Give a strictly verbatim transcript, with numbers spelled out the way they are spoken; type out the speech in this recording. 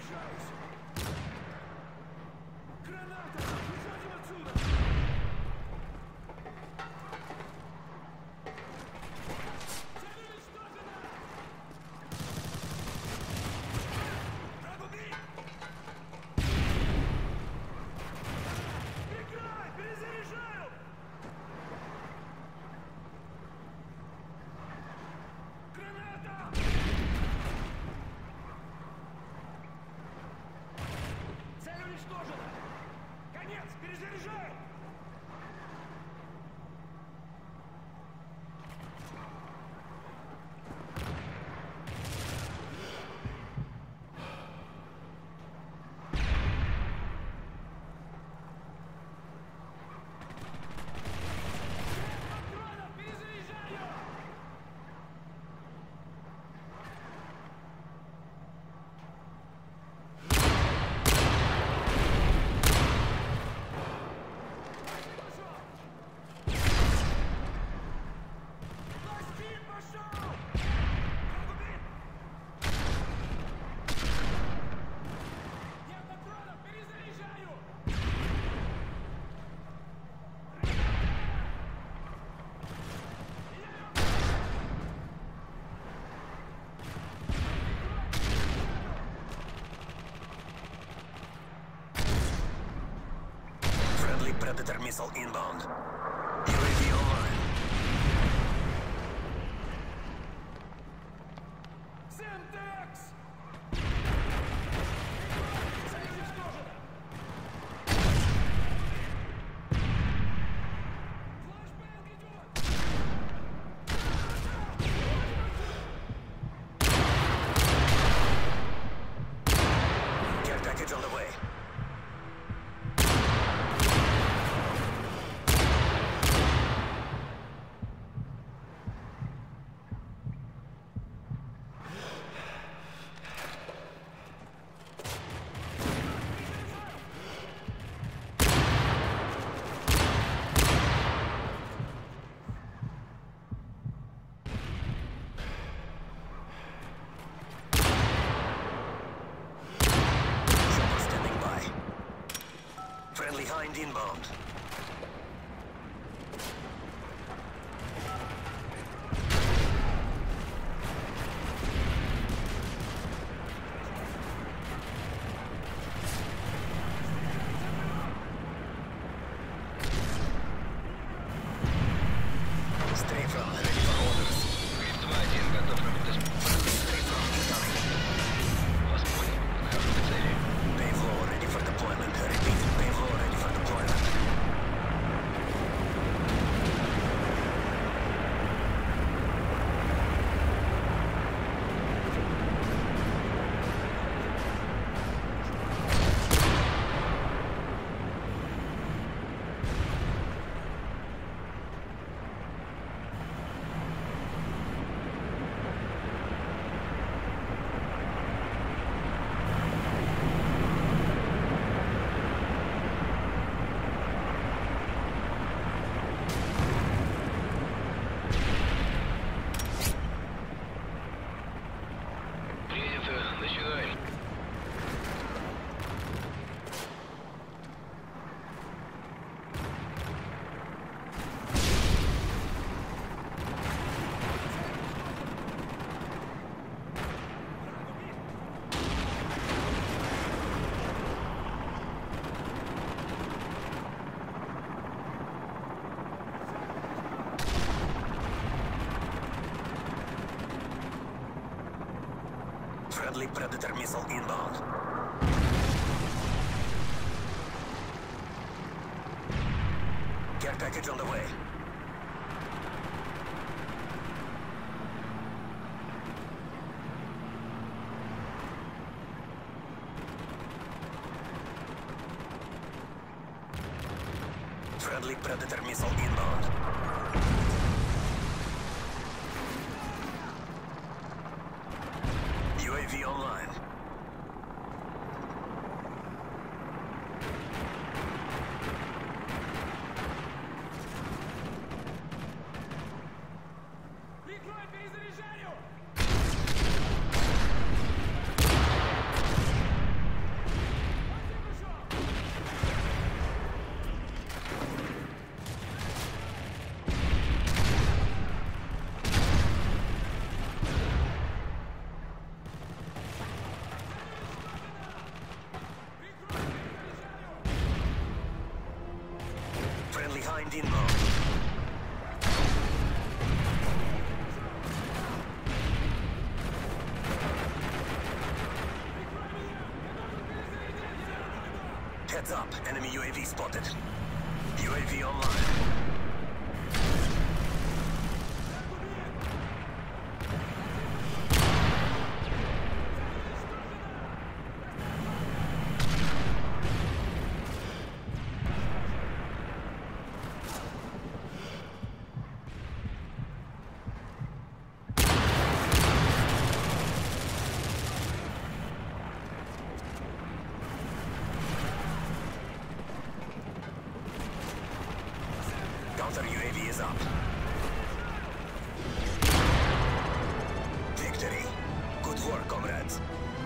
Predator missile inbound. U A V online. Care package on the way. Friendly Hind inbound. Stay from ready for orders. Вид два один, готов работать. Stay from incoming. Вас понял. Нахожу к цели. Pave low, ready for deployment. Repeat, pave low, ready for deployment. Начинаем. Friendly Predator missile inbound. Care package on the way. Friendly Predator missile inbound. U A V online. Прикрой, перезаряжаю! Wind inbound. Heads up, enemy U A V spotted. U A V online. Counter U A V is up. Victory. Good work, comrades.